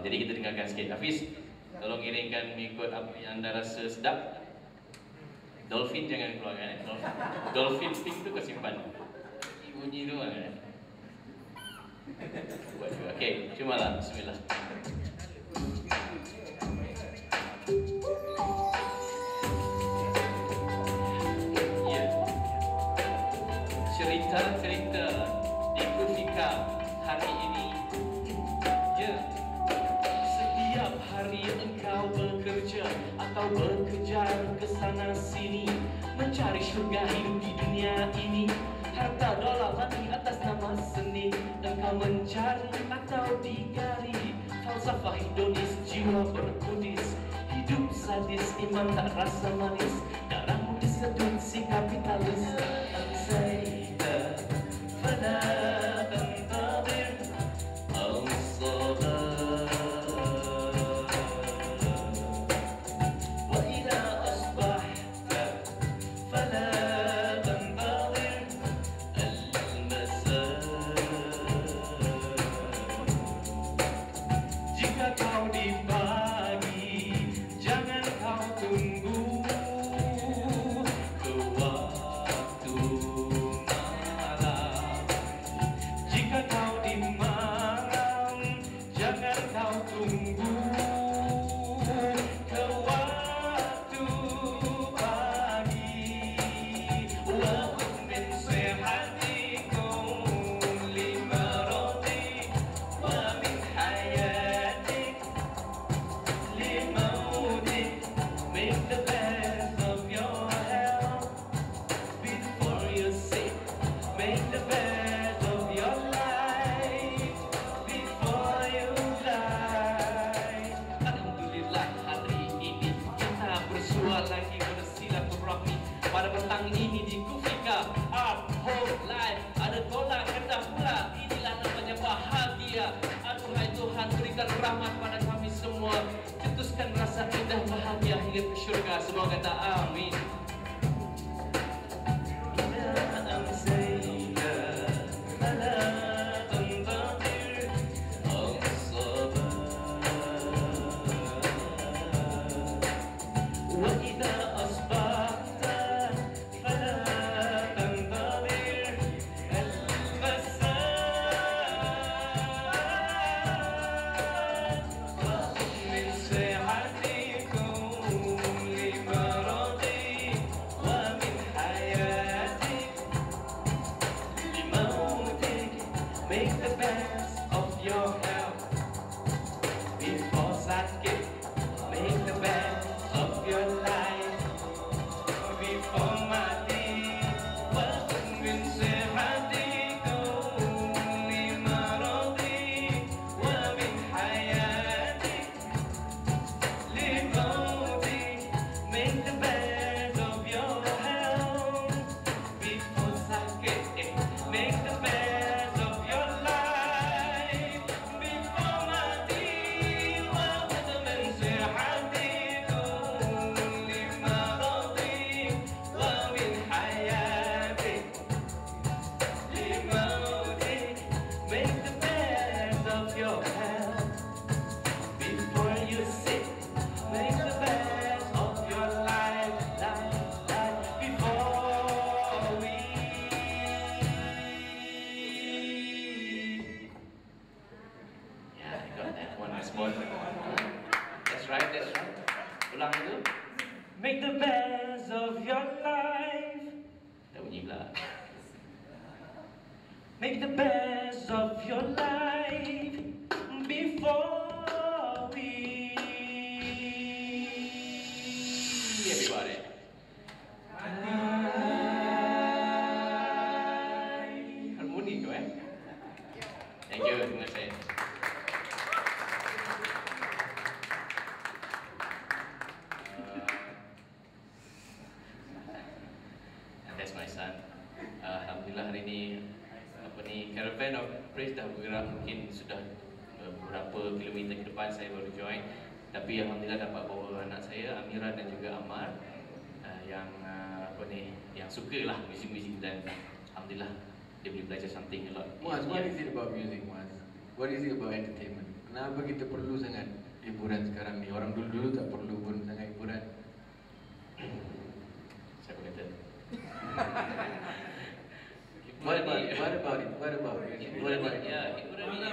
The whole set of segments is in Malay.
Jadi kita dengarkan sikit. Hafiz, tolong iringkan mengikut apa yang anda rasa sedap. Dolphin jangan keluarkan. Dolphin pink tu kau simpan. Bunyi tu kan. Buat juga. Okey, cubalah. Bismillah. Cerita-cerita di Kufika hari ini. Setiap hari engkau bekerja atau bekerja ke sana sini, mencari syurga hidup di dunia ini. Harta dolar mati atas nama seni, engkau mencari atau digari. Falsafah hedonis, jiwa berkudis, hidup sadis, iman tak rasa manis, darahmu disedut si kapitalis. فلا تنتظر الصباح وإذا أصبحت فلا تنتظر المساء. Jika kau di pagi, jangan kau tunggu ke waktu. Jika kau di malam, jangan kau tunggu ke waktu pagi. Wa min sihatikum limaradi wa min hayatik limautik. Make the best of your health before you're sick. Make the best of your life before you die. Alhamdulillah hari ini kita bersua lagi bersilaturahmi pada petang ini di Kufika Art Home Live. Ada tolak kata pula, inilah namanya bahagia. Aduhai Tuhan, berikan rahmat pada kami semua, cetuskan rasa indah bahagia hingga ke syurga. Semua kata amin. Make the best of your health before sakit. Make the best of your life before mati. Wa min sihatikum limaradi wa min hayatik limautik. Make the best of your health before sakit. Make the best That's right, that's right. Ulang itu. Make the best of your life. Dah bunyi pula. Make the best of your life before we. Everybody. Harmoni tu Thank you, terima kasih. That's my son. Alhamdulillah hari ini Caravan of Praise dah bergerak, mungkin sudah beberapa kilometer ke depan saya baru join. Tapi Alhamdulillah dapat bawa anak saya Amira dan juga Ammar yang yang suka lah muzik-muzik, dan Alhamdulillah dia boleh belajar something a lot. Muaz, what is it about music, Muaz? What is it about entertainment? Kenapa kita perlu sangat hiburan sekarang ni? Orang dulu-dulu tak perlu pun sangat hiburan. Siapa kata? What about it? Ya, hiburan ni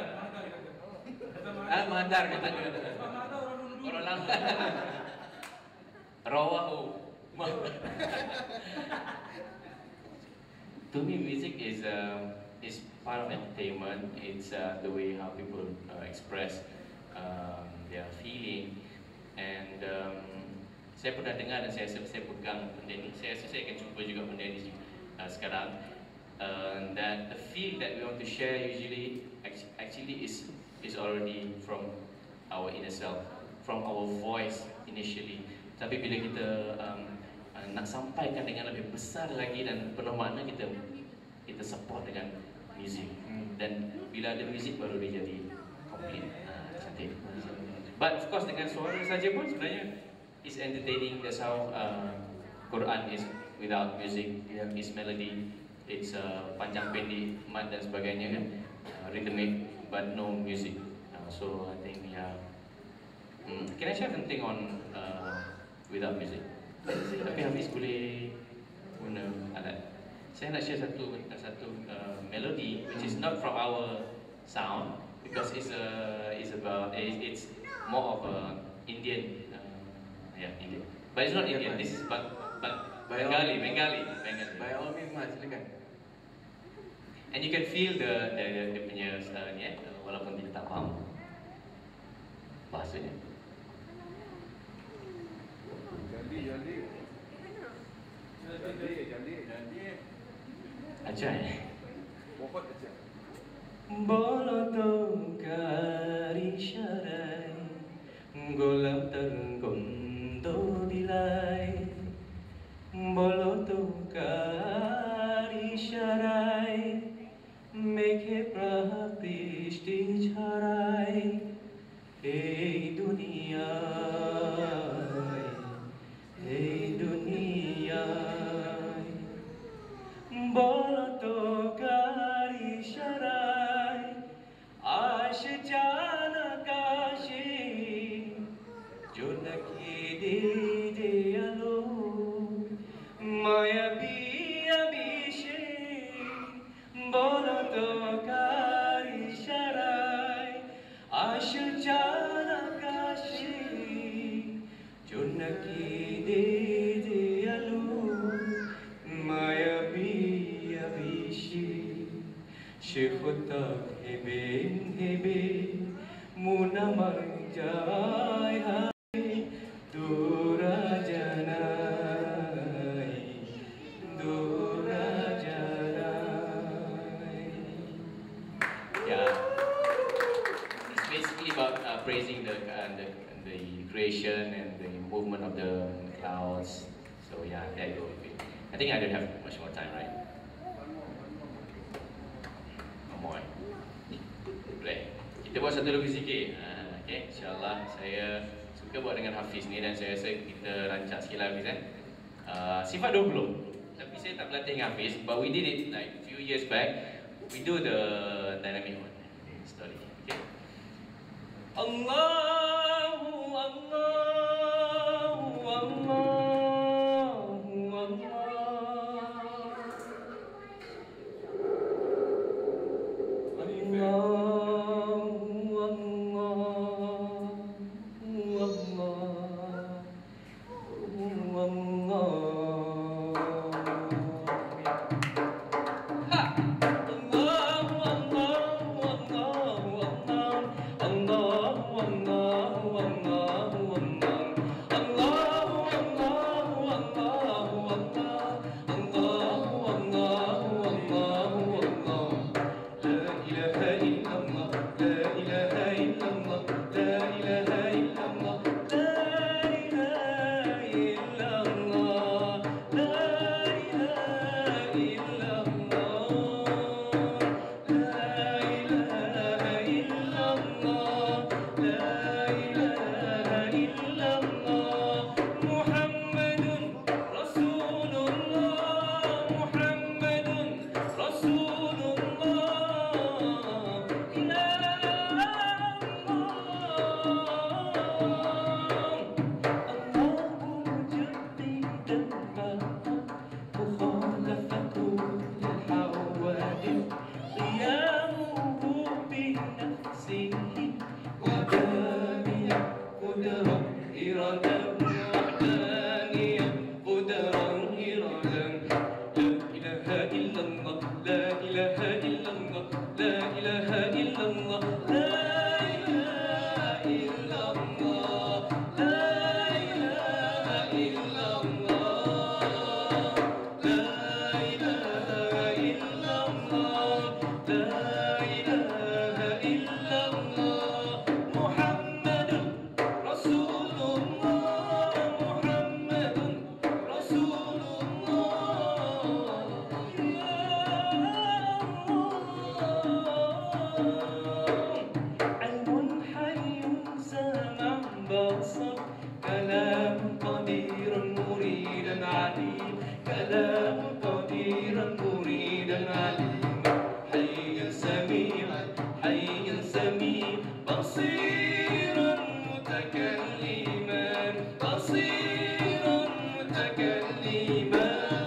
Mandar katanya. orang lama. Rawahu. To me, music is part of entertainment. It's the way how people express their feeling. And saya pernah dengar dan saya pegang benda ni. Saya rasa saya akan cuba juga benda ni sekarang. That the feel that we want to share usually actually is already from our inner self, from our voice initially. Tapi bila kita nak sampaikan dengan lebih besar lagi dan penuh makna, kita support dengan music. Dan bila ada music baru dia jadi complete. Cantik. But of course dengan suara saja pun sebenarnya is entertaining. That's how Quran is without music. Is melody. It's panjang pendek, mad dan sebagainya kan, rhythmic but no music. So I think can I share something on without music? Tapi Hafiz boleh guna alat. Saya nak share satu melody which is not from our sound because it's more of a Indian, Indian. But it's not Indian. This is Bengali. By all means, silakan. And you can feel the punya ni, walaupun kita tak faham bahasanya. Jadi. Ajai. Pokok aja. Bolo to kari syarai, golap tergondo dilai. Bolo to kari syarai, मेघे प्रकृष्टि छराई हे दुनिया बोलो तो कारी शराई आश जाना काशी जो नकी दीजे अलो माया अभिषे बोलो तो कारी शराई आश जाना काशी जो नकी दीजे अलो माया अभिषे शेखोता हेबे मुना मर जाय दूरा जनाई Yeah, it's basically about praising the creation and the movement of the clouds. So yeah, there you go. I think I don't have much more time, right? More. Boleh. Kita buat satu lagu sikit. Okay, insyaAllah saya suka buat dengan Hafiz ni dan saya rasa kita rancang sikit lah Hafiz sifat 20. Tapi saya tak berlatih dengan Hafiz, but we did it like a few years back. We do the dynamic one story. Okay. Allahu Allahu Allahu Allah. One سميع بصيرا متكلما بصيرا متكلما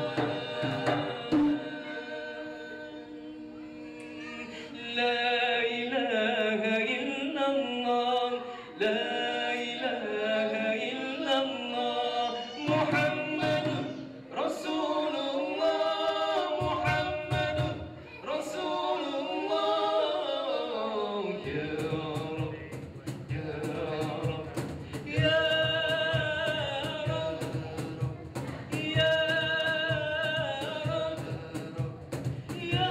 لا إله إلا الله لا إله إلا الله محمد رسول الله محمد رسول الله يا رب يا رب يا رب يا رب يا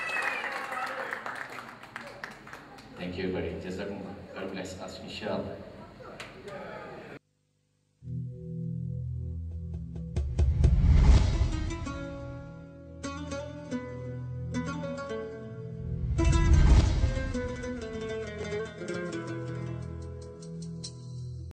Thank you, buddy. Jazakumullah. God bless us, inshallah.